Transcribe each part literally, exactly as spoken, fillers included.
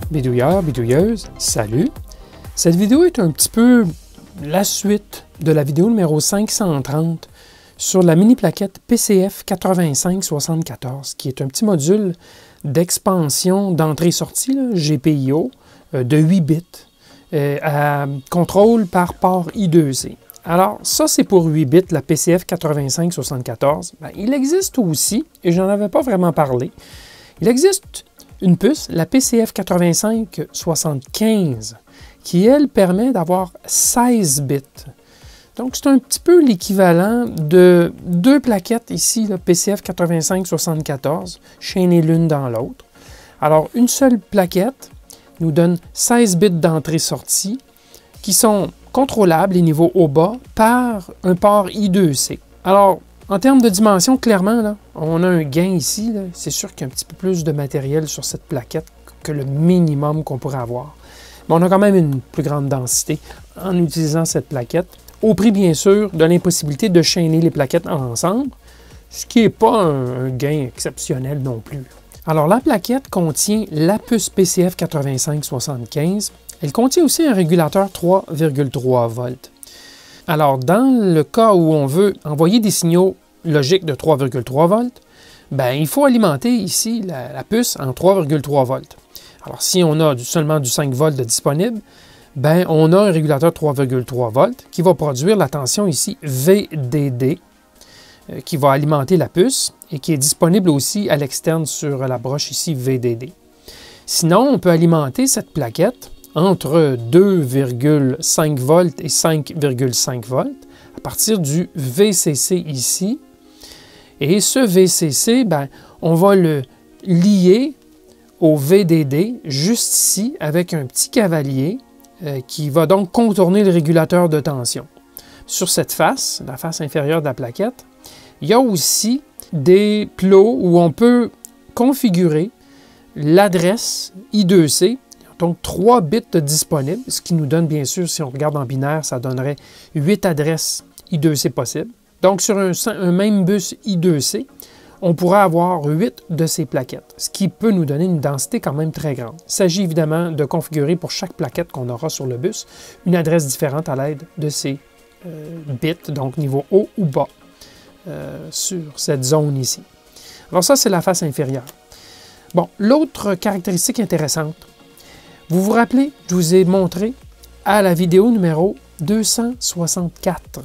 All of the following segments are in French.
Bidouilleur, bidouilleuse, salut! Cette vidéo est un petit peu la suite de la vidéo numéro cinq cent trente sur la mini plaquette P C F quatre-vingt-cinq soixante-quatorze, qui est un petit module d'expansion d'entrée-sortie, G P I O, euh, de huit bits, euh, à contrôle par port I deux C. Alors, ça, c'est pour huit bits, la P C F quatre-vingt-cinq soixante-quatorze. Ben, il existe aussi, et je n'en avais pas vraiment parlé, il existe une puce, la P C F quatre-vingt-cinq soixante-quinze, qui, elle, permet d'avoir seize bits. Donc, c'est un petit peu l'équivalent de deux plaquettes ici, le P C F quatre-vingt-cinq soixante-quatorze, chaînées l'une dans l'autre. Alors, une seule plaquette nous donne seize bits d'entrée-sortie qui sont contrôlables, les niveaux haut-bas, par un port I deux C. Alors, en termes de dimension, clairement, là, on a un gain ici. C'est sûr qu'il y a un petit peu plus de matériel sur cette plaquette que le minimum qu'on pourrait avoir. Mais on a quand même une plus grande densité en utilisant cette plaquette, au prix, bien sûr, de l'impossibilité de chaîner les plaquettes ensemble, ce qui n'est pas un, un gain exceptionnel non plus. Alors, la plaquette contient la puce P C F quatre-vingt-cinq soixante-quinze. Elle contient aussi un régulateur trois virgule trois volts. Alors, dans le cas où on veut envoyer des signaux logiques de trois virgule trois volts, ben, il faut alimenter ici la, la puce en trois virgule trois volts. Alors, si on a du, seulement du cinq volts de disponible, ben, on a un régulateur trois virgule trois volts qui va produire la tension ici V D D, euh, qui va alimenter la puce et qui est disponible aussi à l'externe sur la broche ici V D D. Sinon, on peut alimenter cette plaquette entre deux virgule cinq volts et cinq virgule cinq volts à partir du V C C ici. Et ce V C C, ben, on va le lier au V D D juste ici avec un petit cavalier euh, qui va donc contourner le régulateur de tension. Sur cette face, la face inférieure de la plaquette, il y a aussi des plots où on peut configurer l'adresse I deux C. Donc, trois bits disponibles, ce qui nous donne, bien sûr, si on regarde en binaire, ça donnerait huit adresses I deux C possibles. Donc, sur un, un même bus I deux C, on pourrait avoir huit de ces plaquettes, ce qui peut nous donner une densité quand même très grande. Il s'agit évidemment de configurer pour chaque plaquette qu'on aura sur le bus une adresse différente à l'aide de ces euh, bits, donc niveau haut ou bas, euh, sur cette zone ici. Alors ça, c'est la face inférieure. Bon, l'autre caractéristique intéressante, vous vous rappelez, je vous ai montré à la vidéo numéro deux cent soixante-quatre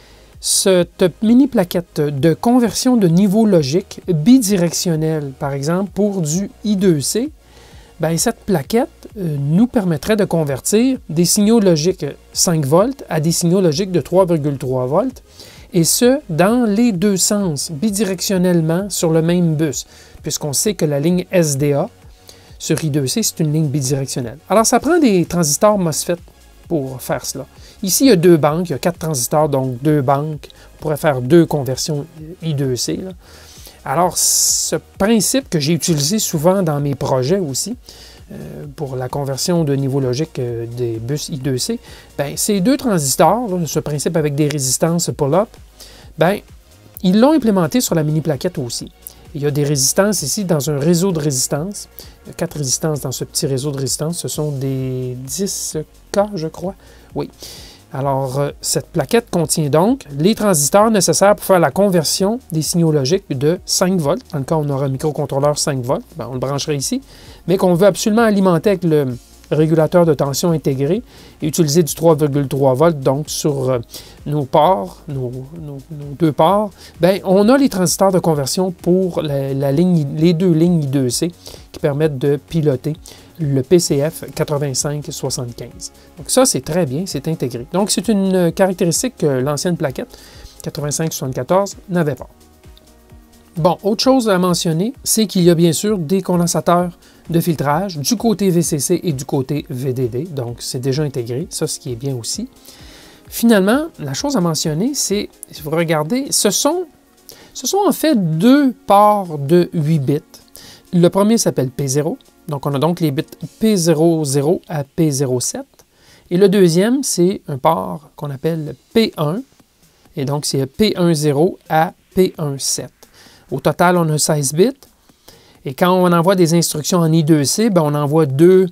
cette mini plaquette de conversion de niveau logique bidirectionnel, par exemple pour du I deux C. Bien, cette plaquette euh, nous permettrait de convertir des signaux logiques cinq volts à des signaux logiques de trois virgule trois volts, et ce, dans les deux sens, bidirectionnellement sur le même bus, puisqu'on sait que la ligne S D A sur I deux C, c'est une ligne bidirectionnelle. Alors, ça prend des transistors MOSFET pour faire cela. Ici, il y a deux banques, il y a quatre transistors, donc deux banques. On pourrait faire deux conversions I deux C. Là. Alors, ce principe que j'ai utilisé souvent dans mes projets aussi, euh, pour la conversion de niveau logique euh, des bus I deux C, bien, ces deux transistors, là, ce principe avec des résistances pull-up, bien, ils l'ont implémenté sur la mini plaquette aussi. Il y a des résistances ici dans un réseau de résistances. Il y a quatre résistances dans ce petit réseau de résistances. Ce sont des dix K, je crois. Oui. Alors, euh, cette plaquette contient donc les transistors nécessaires pour faire la conversion des signaux logiques de cinq volts. Dans le cas où on aura un microcontrôleur cinq volts, bien, on le brancherait ici, mais qu'on veut absolument alimenter avec le régulateur de tension intégré et utiliser du trois virgule trois volts, donc sur euh, nos ports, nos, nos, nos deux ports, bien, on a les transistors de conversion pour la, la ligne, les deux lignes I deux C qui permettent de piloter le P C F quatre-vingt-cinq soixante-quinze. Donc ça, c'est très bien, c'est intégré. Donc c'est une caractéristique que l'ancienne plaquette quatre-vingt-cinq soixante-quatorze n'avait pas. Bon, autre chose à mentionner, c'est qu'il y a bien sûr des condensateurs de filtrage du côté V C C et du côté V D D, donc c'est déjà intégré, ça ce qui est bien aussi. Finalement, la chose à mentionner, c'est, si vous regardez, ce sont, ce sont en fait deux ports de huit bits. Le premier s'appelle P zéro, donc on a donc les bits P zéro zéro à P zéro sept, et le deuxième, c'est un port qu'on appelle P un, et donc c'est P dix à P dix-sept. Au total, on a seize bits. Et quand on envoie des instructions en I deux C, bien, on envoie deux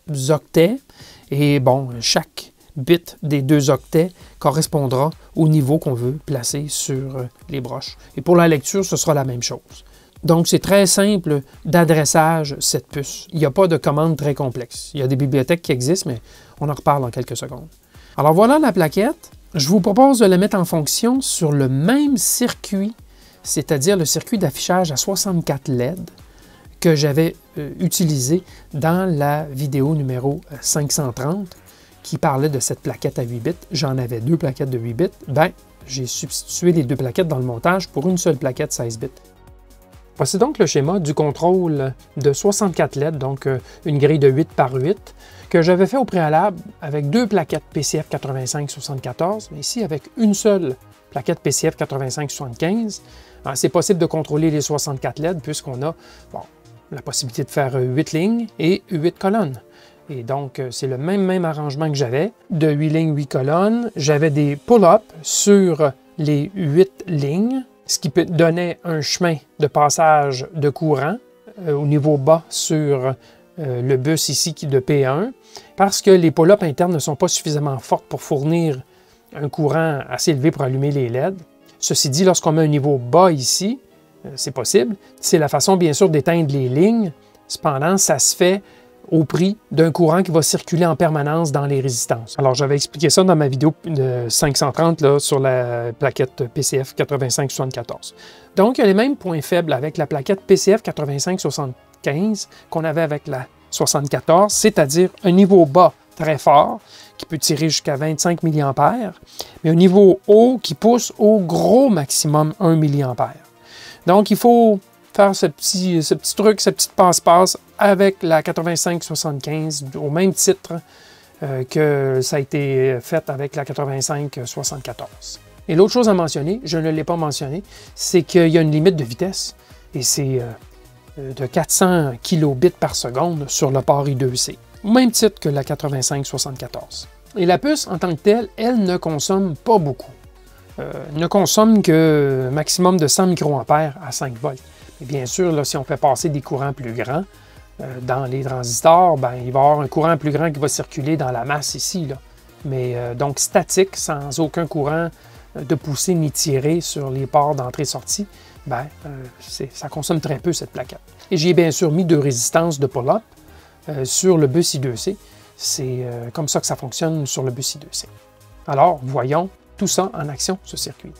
octets. Et bon, chaque bit des deux octets correspondra au niveau qu'on veut placer sur les broches. Et pour la lecture, ce sera la même chose. Donc, c'est très simple d'adressage, cette puce. Il n'y a pas de commande très complexe. Il y a des bibliothèques qui existent, mais on en reparle dans quelques secondes. Alors, voilà la plaquette. Je vous propose de la mettre en fonction sur le même circuit, c'est-à-dire le circuit d'affichage à soixante-quatre L E D que j'avais euh, utilisé dans la vidéo numéro cinq cent trente qui parlait de cette plaquette à huit bits. J'en avais deux plaquettes de huit bits. Bien, j'ai substitué les deux plaquettes dans le montage pour une seule plaquette seize bits. Voici donc le schéma du contrôle de soixante-quatre L E D, donc euh, une grille de huit par huit, que j'avais fait au préalable avec deux plaquettes P C F quatre-vingt-cinq soixante-quatorze, mais ici avec une seule plaquette P C F quatre-vingt-cinq soixante-quinze. C'est possible de contrôler les soixante-quatre L E D puisqu'on a bon, la possibilité de faire huit lignes et huit colonnes. Et donc, c'est le même, même arrangement que j'avais, de huit lignes, huit colonnes. J'avais des pull-ups sur les huit lignes, ce qui donnait un chemin de passage de courant euh, au niveau bas sur euh, le bus ici qui est de P un, parce que les pull-ups internes ne sont pas suffisamment fortes pour fournir un courant assez élevé pour allumer les L E D. Ceci dit, lorsqu'on met un niveau bas ici, euh, c'est possible. C'est la façon, bien sûr, d'éteindre les lignes. Cependant, ça se fait au prix d'un courant qui va circuler en permanence dans les résistances. Alors, j'avais expliqué ça dans ma vidéo de cinq cent trente là, sur la plaquette P C F quatre-vingt-cinq soixante-quatorze. Donc, il y a les mêmes points faibles avec la plaquette P C F quatre-vingt-cinq soixante-quinze qu'on avait avec la soixante-quatorze, c'est-à-dire un niveau bas très fort qui peut tirer jusqu'à vingt-cinq milliampères, mais un niveau haut qui pousse au gros maximum un milliampère. Donc, il faut faire ce petit, ce petit truc, ce petit passe-passe avec la quatre-vingt-cinq soixante-quinze au même titre euh, que ça a été fait avec la quatre-vingt-cinq soixante-quatorze. Et l'autre chose à mentionner, je ne l'ai pas mentionné, c'est qu'il y a une limite de vitesse et c'est euh, de quatre cents kilobits par seconde sur le port I deux C, au même titre que la quatre-vingt-cinq soixante-quatorze. Et la puce, en tant que telle, elle ne consomme pas beaucoup. Euh, elle ne consomme que maximum de cent microampères à cinq volts. Et bien sûr, là, si on fait passer des courants plus grands euh, dans les transistors, ben, il va y avoir un courant plus grand qui va circuler dans la masse ici. Là. Mais euh, donc statique, sans aucun courant de poussée ni tiré sur les ports d'entrée-sortie, ben, euh, ça consomme très peu cette plaquette. Et j'ai bien sûr mis deux résistances de pull-up euh, sur le bus I deux C. C'est euh, comme ça que ça fonctionne sur le bus I deux C. Alors, voyons tout ça en action, ce circuit.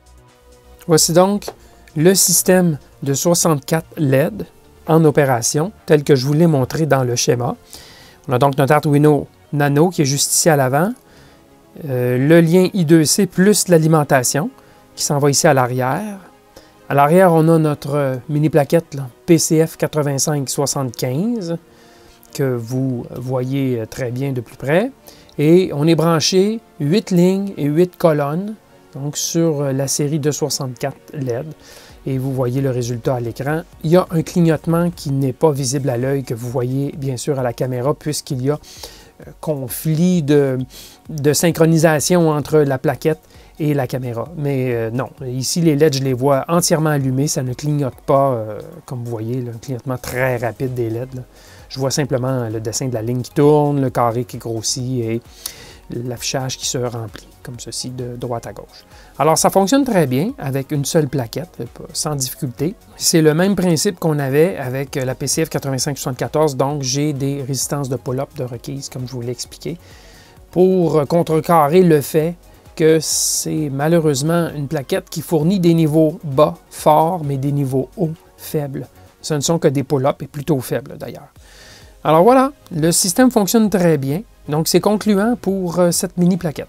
Voici donc le système de soixante-quatre L E D en opération, tel que je vous l'ai montré dans le schéma. On a donc notre Arduino Nano qui est juste ici à l'avant, euh, le lien I deux C plus l'alimentation qui s'en va ici à l'arrière. À l'arrière, on a notre mini plaquette là, P C F quatre-vingt-cinq soixante-quinze que vous voyez très bien de plus près. Et on est branché huit lignes et huit colonnes donc sur la série de soixante-quatre L E D. Et vous voyez le résultat à l'écran. Il y a un clignotement qui n'est pas visible à l'œil, que vous voyez bien sûr à la caméra, puisqu'il y a euh, conflit de, de synchronisation entre la plaquette et la caméra. Mais euh, non, ici les L E D, je les vois entièrement allumés, ça ne clignote pas, euh, comme vous voyez, là, un clignotement très rapide des L E D. Là. Je vois simplement le dessin de la ligne qui tourne, le carré qui grossit et l'affichage qui se remplit, comme ceci, de droite à gauche. Alors, ça fonctionne très bien avec une seule plaquette, sans difficulté. C'est le même principe qu'on avait avec la P C F quatre-vingt-cinq soixante-quatorze, donc j'ai des résistances de pull-up de requise, comme je vous l'ai expliqué, pour contrecarrer le fait que c'est malheureusement une plaquette qui fournit des niveaux bas forts, mais des niveaux hauts faibles. Ce ne sont que des pull-ups et plutôt faibles d'ailleurs. Alors voilà, le système fonctionne très bien. Donc, c'est concluant pour euh, cette mini plaquette.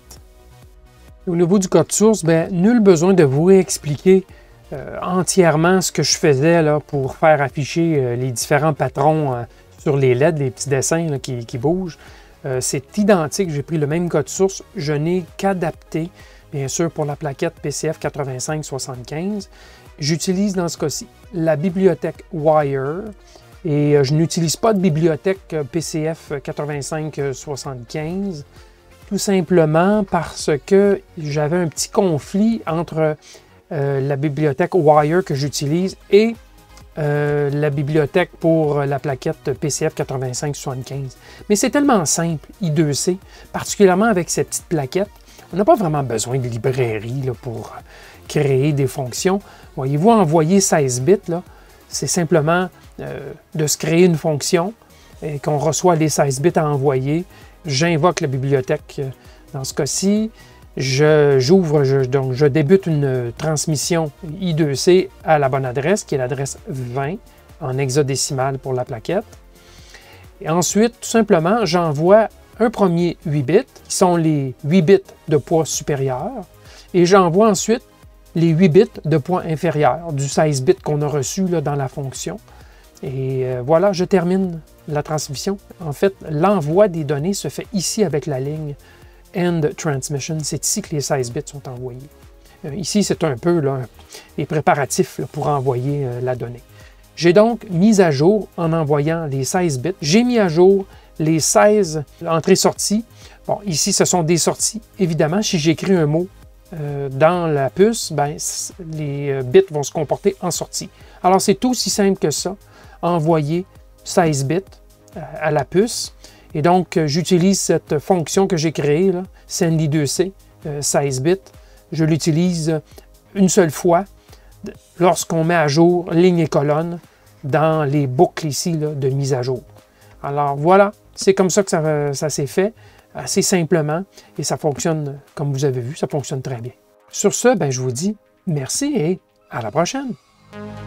Au niveau du code source, bien, nul besoin de vous expliquer euh, entièrement ce que je faisais là, pour faire afficher euh, les différents patrons euh, sur les L E D, les petits dessins là, qui, qui bougent. Euh, c'est identique, j'ai pris le même code source. Je n'ai qu'adapté, bien sûr, pour la plaquette P C F quatre-vingt-cinq soixante-quinze. J'utilise dans ce cas-ci la bibliothèque Wire. Et je n'utilise pas de bibliothèque P C F quatre-vingt-cinq soixante-quinze, tout simplement parce que j'avais un petit conflit entre euh, la bibliothèque Wire que j'utilise et euh, la bibliothèque pour la plaquette P C F quatre-vingt-cinq soixante-quinze. Mais c'est tellement simple, I deux C, particulièrement avec ces petites plaquettes. On n'a pas vraiment besoin de librairie là, pour créer des fonctions. Voyez-vous, envoyer seize bits, c'est simplement euh, de se créer une fonction et qu'on reçoit les seize bits à envoyer. J'invoque la bibliothèque euh, dans ce cas-ci. J'ouvre, je, je, donc je débute une transmission I deux C à la bonne adresse, qui est l'adresse vingt en hexadécimal pour la plaquette. Et ensuite, tout simplement, j'envoie un premier huit bits, qui sont les huit bits de poids supérieur, et j'envoie ensuite les huit bits de poids inférieur, du seize bits qu'on a reçu là, dans la fonction. Et euh, voilà, je termine la transmission. En fait, l'envoi des données se fait ici avec la ligne End Transmission. C'est ici que les seize bits sont envoyés. Euh, ici, c'est un peu là, les préparatifs là, pour envoyer euh, la donnée. J'ai donc mis à jour en envoyant les seize bits. J'ai mis à jour les seize entrées-sorties. Bon, ici, ce sont des sorties. Évidemment, si j'écris un mot euh, dans la puce, ben, les bits vont se comporter en sortie. Alors, c'est aussi simple que ça. Envoyer seize bits euh, à la puce. Et donc, euh, j'utilise cette fonction que j'ai créée, là, send I deux C, euh, seize bits. Je l'utilise une seule fois lorsqu'on met à jour ligne et colonne dans les boucles ici là, de mise à jour. Alors voilà, c'est comme ça que ça, ça s'est fait, assez simplement, et ça fonctionne, comme vous avez vu, ça fonctionne très bien. Sur ce, ben, je vous dis merci et à la prochaine!